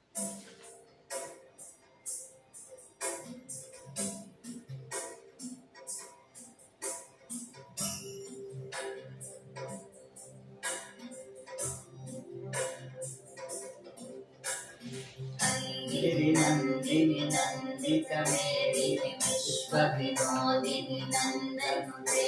गिरिनन्दिनि नन्दितमेदिनि विश्वविनोदिनि नन्दनुते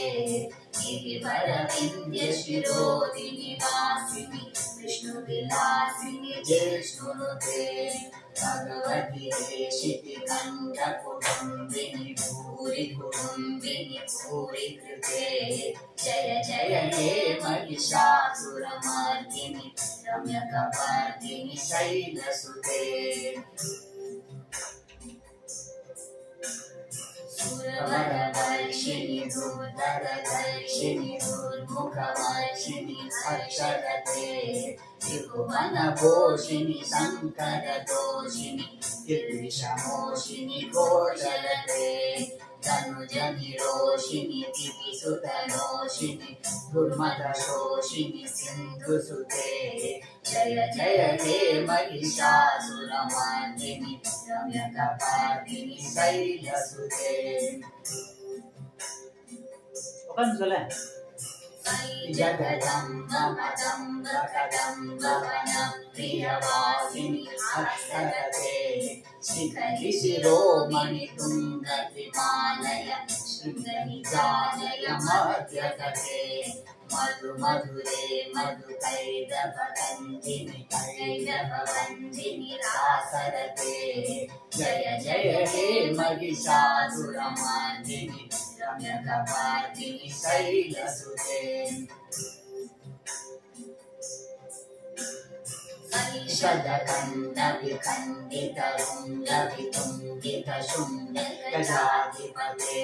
गिरिवरविन्द्यशिरोदिनि वासिनि विष्णुविलासिनि जिष्णुनुते भगवति हेशिति कण्ठकुटुम्बिनि भूरि कुटुम्बिनि भूरि कृते जय जय हे महिषासुरमर्दिनि रम्यकपर्दिनि शैलसुते सुरवरवर्षिणि दुर्धरधर्षिणि दुर्मुखवर्षिणि हर्षरते त्रिभुवनपोषिणि शङ्करदोषिणि गिरिशमोषिणि गोचरते तनुजनिरोषिणि दिविसुतरोषिणि दुर्मदशोषिणि सिन्धुसुते जय जय हे महिषासुरमर्दिनि रम्यकपर्दिनि शैलसुते जगदम्ब मदम्ब कदम्ब वनप्रियवासिनि हर्षरते शिखरि शिरोमणि तुङ्ग त्रिमालय शृङ्गनिजालय मध्यगते मधु मधुरे मधुकैटभवन्दिनि कैटभवन्दिनि रासरते जय जय हे महिषासुरमर्दिनि रम्यकपर्दिनि शैलसुते षड्कण्डविखण्डितरुण्डवितुण्डितशुण्डगजाधिपते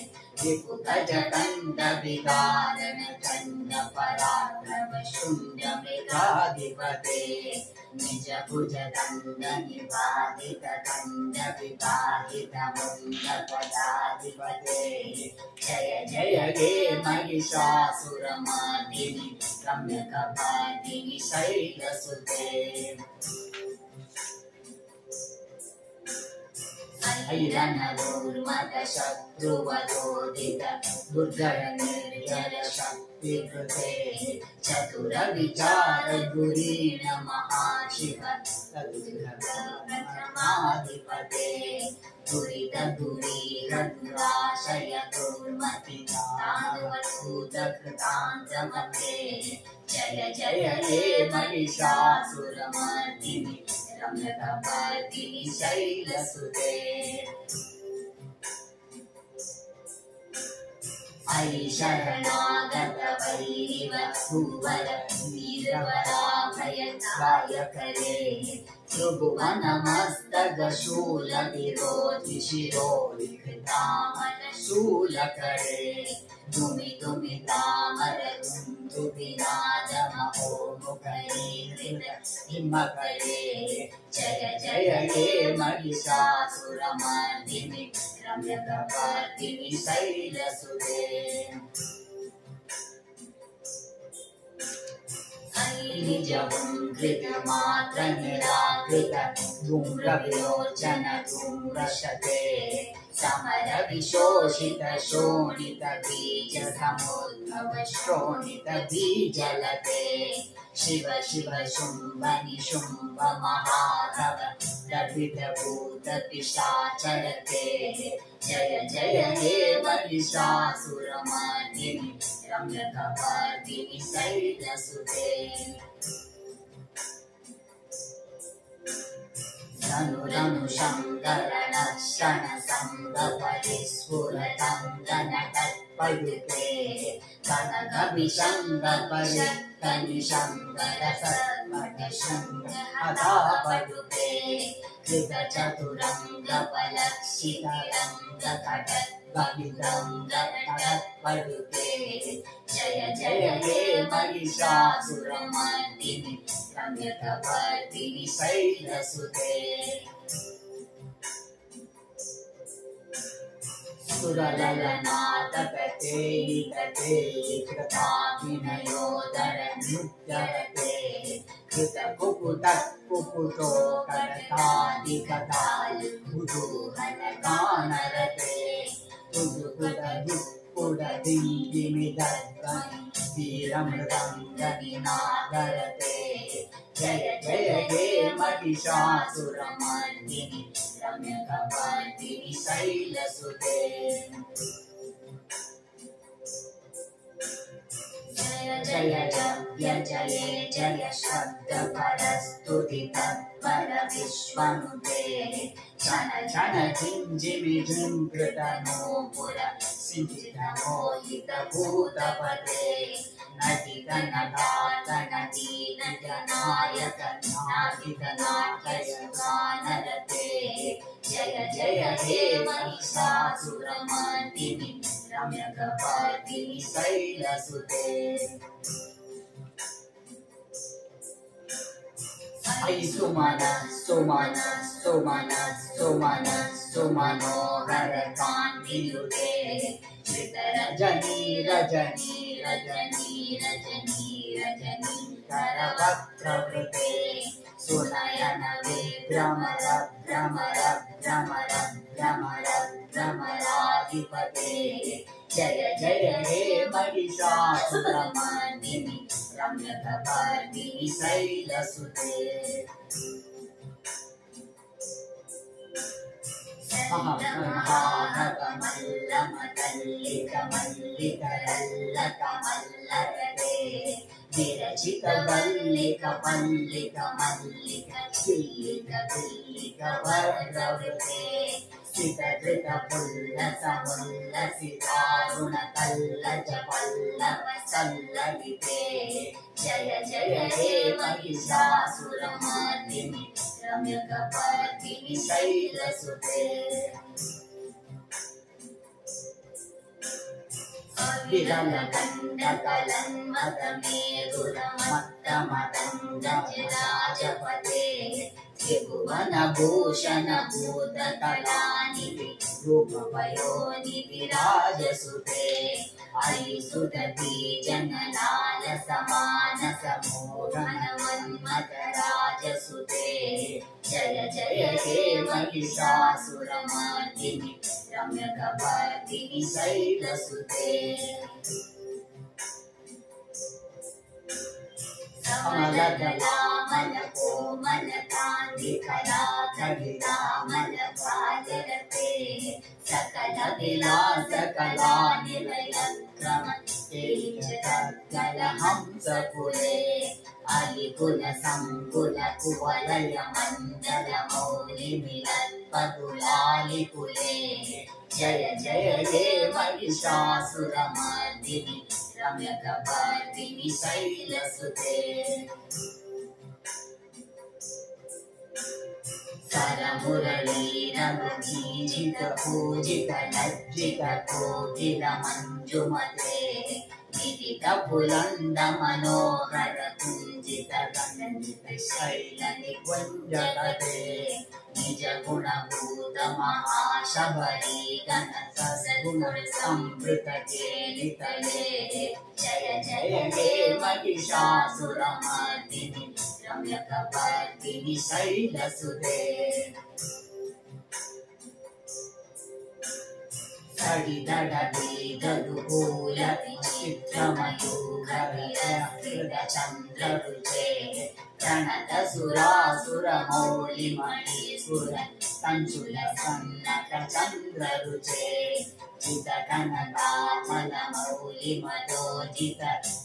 विपुगजकण्डविदारणचण्डपराक्रमशुण्डमृगाधिपते निजभुजदण्डनिवादितदण्डविदाहितमुण्डपदाधिपते जय जय हे महिषासुरमर्दिनि रम्यकपर्दिनि शैलसुते ऐरणदुर्मदशत्रुवरोदित दुर्जय निर्जय शक्तिकृते चतुरविचार धुरीण महाशिव प्रथमाधिपते दुरित दुरीह दुराशय दुर्मति तानुवधूतकृतान्तमते जय जय हे महिषासुरमर्दिनि रम्यकपर्दिनि शैलसुते अयि शरणागत वैरिवधूवर वीरवराभयदायकरे त्रिभुवनमस्तकशूलविरोधि शिरोविकृतामलशूलकरे धुमि धुमि तामर दुन्दुभिनादमहोमुखरीकृत हिमकरे जय जय हे महिषासुरमर्दिनि रम्यकपर्दिनि शैलसुते निजमुङ्कृतमात्र निराकृत धूम्रविलोचन धूम्रशते समर विशोषित शोणित बीज समुद्भव श्रोणित बीजलते शिव शिव शुम्भ निशुम्भ महाधव लभित भूत पिशाचरते जय जय हे महिषासुरमर्दिनि रम्यकपर्दिनि शैलसुते धनुरनु शङ्करणक्षण संगपरिस्फुरतङ्गनटत्पयुते कनकविशङ्गपरितनिशङ्करसर्वटशृङ्गहतापयुते कृतचतुरङ्गपलक्षितरङ्गकटद्भवितङ्गतत्पयुते जय जय हे महिषासुरमर्दिनि रम्यकपर्दिनि शैलसुते सुरललनादपते तते कृताभिनयोदर नृत्यरते कुकुटो करतादिकतालु कुतूहलगानरते कुडदिमिदध्वनि वीरमृदङ्गनिनादरते जय जय हे महिषासुरमर्दिनि रम्यकपर्दिनि शैलसुते जय जय जय जय शब्दपरस्तुति तत्पर विश्वनुते जन जन झिञ्झिमि झुङ्कृतनूपुर सिञ्चितमोहितभूतपते नटितनटातनटीनटनायकनाटितनाटयगानरते जय जय हे महिषासुरमर्दिनि रम्यकपर्दिनि शैलसुते सुमनोहरकान्तियुते रजनीकरवक्त्रवृते सुनयन भ्रमराधिपते जय जय हे महिषासुरमर्दिनि रम्यकपर्दिनि शैलसुते मल्लिकमल्लिकरल्लकमल्लरते विरचितवल्लिकमल्लिकचिल्लिकवल्लिकवर्गवृते सितधृतपुल्लसमुल्लसितारुणकल्लजपल्लवसल्ललिते जय जय हे महिषासुरमर्दिनि रम्यकपर्दिनि शैलसुते विरलकण्डकलन्मतमेरुरमत्तमदङ्गजराजपते त्रिभुवनभूषणभूतकलानिधि रूपवयोनिधिराजसुते अयि सुदती जनलालसमानसमोहनमन्मथराजसुते जय जय हे महिषासुरमर्दिनि रम्यकपर्दिनि शैलसुते कमलदलामलकोमलकान्तिकलाकलितामलकाजरते सकलविलासकलानिलयक्रम तेजकलहंसकुले अलिकुलसङ्कुलकुवलयमण्डलमौलिमिलत्पटुलालिकुले जय जय हे महिषासुरमर्दिनि रम्यकपर्दिनि शैलसुते सरमुरलीरघुगीजितपूजितलज्जितकोकिलमञ्जुमते विदितफुलन्दमनोहरकुञ्जितगणितशैलनिकुञ्जपते निजगुणभूतमहाशबरी गणसद्गुणसंवृतकेलितले जय जय हे महिषासुरमर्दिनि रम्यकपर्दिनि शैलसुते सडिदडीदुकूलविचित्रमयूखविरहृदचन्द्ररुचे प्रणतसुरासुरमौलिमणिपुर तञ्चुलसन्नकचन्द्ररुचे चितकनकामलमौलिमदोजित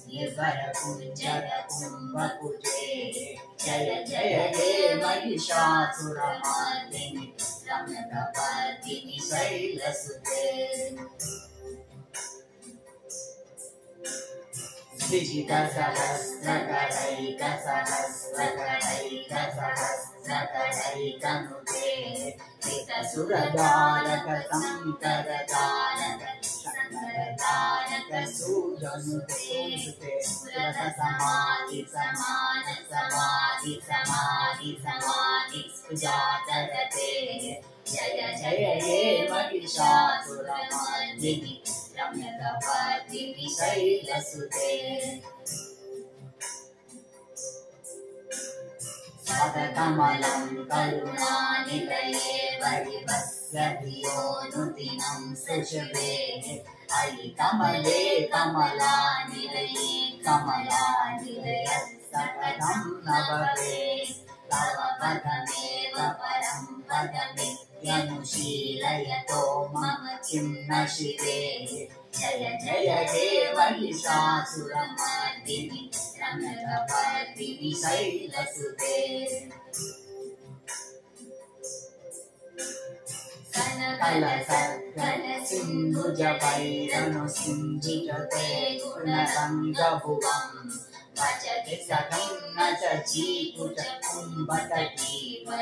निर्भरकुञ्जरकुम्भकुजे जय जय हे महिषासुरमर्दिनि रम्यकपर्दिनि शैलसुते विजितसहस्रकरैकसहस्रकरैकसहस्रकरैकनुते वितसुरदारकसङ्करदारक शङ्करदारकसूजनुते सुरसमाधि समान समाधि समाधि समाधि सुजातरते जय जय हे महिषासुरमर्दिनि रम्यकपर्दिनि शैलसुते पदकमलं करुणानिलये परिवस्य धियोऽनुदिनं सुषुवे अयि कमले कमलानिलये कमलानिलयः सकलं न भवेत् तव पदमेव परं पदमित्यनुशीलयतो मम किं न शिवे जय जय हे महिषासुरमर्दिनि रम्यकपर्दिनि शैलसुते कलकलसिन्धुजवैरनुसिन्धुजते गुणरङ्गभुवम् भजति सखं न च चीकुचकुम्भतटी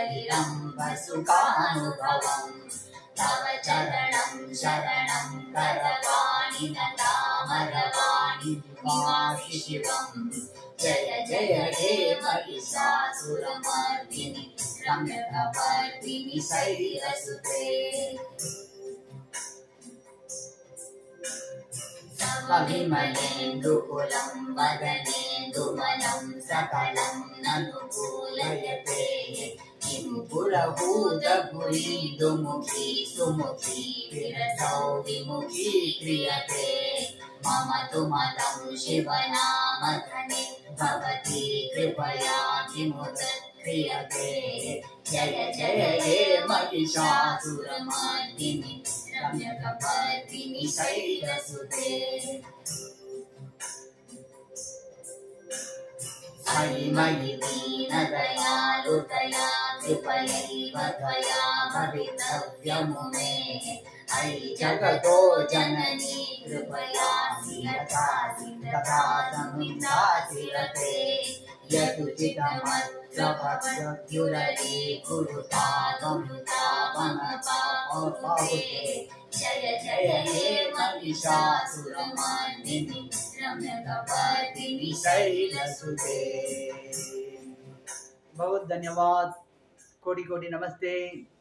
परिरम्भसुखानुभवम् तव चरणं शरणं करवाणि नतामरवाणि निवासि शिवम् जय जय हे महिषासुरमर्दिनि रम्यकपर्दिनि शैलसुते विमलेन्दुकुलं वदनेन्दुमलं सकलं ननुकूलयते किं पुरभूतपुरीन्दुमुखी सुमुखी विरसौ विमुखी क्रियते मम तु मतं शिवनामधने भवती कृपया किमुत क्रियते जय जय हे महिषासुरमर्दिनि रम्यकपर्दिनि शैलसुते मयि मयि दीनदयालुतया कृपयैव त्वया भवितव्यमुमे अयि जगतो जननी कृपया सिरतासि तथातमिन्दासि रते यदुचितमत्र भक्त्युररी कुरुता त्वमृतापमपाहुते जय जय हे महिषासुरमर्दिनि रम्यकपर्दिनि शैलसुते। बहुत धन्यवाद। कोटि कोटि नमस्ते।